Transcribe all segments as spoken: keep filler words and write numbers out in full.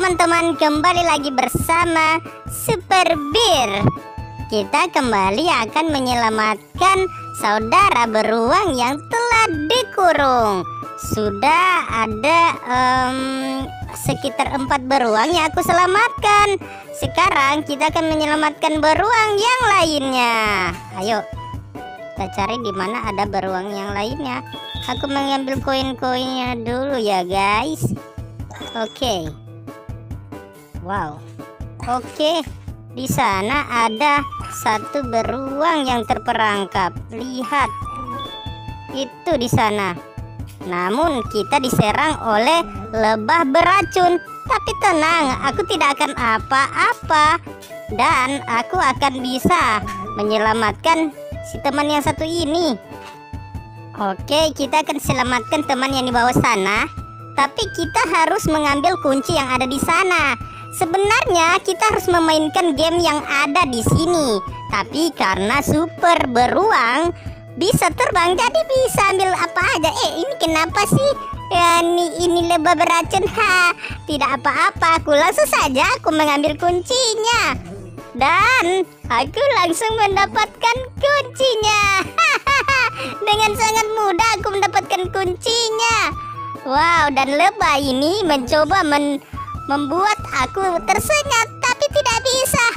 teman-teman, kembali lagi bersama Super Bear. Kita kembali akan menyelamatkan saudara beruang yang telah dikurung. Sudah ada um, sekitar empat beruang yang aku selamatkan. Sekarang kita akan menyelamatkan beruang yang lainnya. Ayo kita cari di mana ada beruang yang lainnya. Aku mengambil koin-koinnya dulu ya guys. Oke. Okay. Wow. Oke. Okay. Di sana ada satu beruang yang terperangkap. Lihat. Itu di sana. Namun kita diserang oleh lebah beracun. Tapi tenang, aku tidak akan apa-apa. Dan aku akan bisa menyelamatkan si teman yang satu ini. Oke, kita akan selamatkan teman yang di bawah sana. Tapi kita harus mengambil kunci yang ada di sana. Sebenarnya kita harus memainkan game yang ada di sini. Tapi karena super beruang bisa terbang, jadi bisa ambil apa aja. Eh, ini kenapa sih? Ya, ini, ini lebah beracun. Ha, tidak apa-apa. Aku langsung saja aku mengambil kuncinya. Dan aku langsung mendapatkan kuncinya. Dengan sangat mudah aku mendapatkan kuncinya. Wow, dan lebah ini mencoba men membuat aku tersengat, tapi tidak bisa.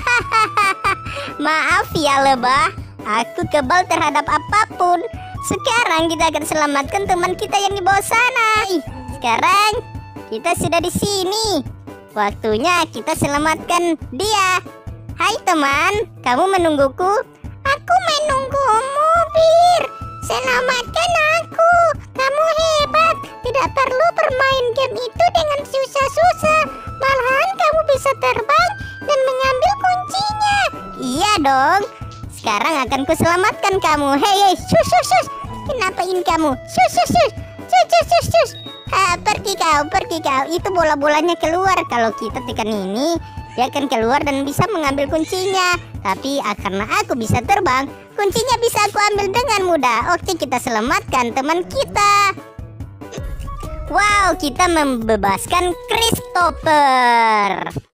Maaf ya lebah, aku kebal terhadap apapun. Sekarang kita akan selamatkan teman kita yang di bawah sana. Ih, sekarang kita sudah di sini. Waktunya kita selamatkan dia. Hai teman, kamu menungguku? Aku menunggumu, Bir. Selamatkan aku. Kamu hebat. Tidak perlu bermain game itu dengan susah-susah. Malahan kamu bisa terbang dan mengambil kuncinya. Iya dong. Sekarang akan kuselamatkan kamu. Hei, hei, sus, sus, sus. Kenapa ini kamu? Sus, sus, sus. Sus, sus, sus, sus. Ah, pergi kau, pergi kau. Itu bola-bolanya keluar. Kalau kita tekan ini, dia akan keluar dan bisa mengambil kuncinya. Tapi ah, karena aku bisa terbang, kuncinya bisa aku ambil dengan mudah. Oke, kita selamatkan teman kita. Wow, kita membebaskan Christopher.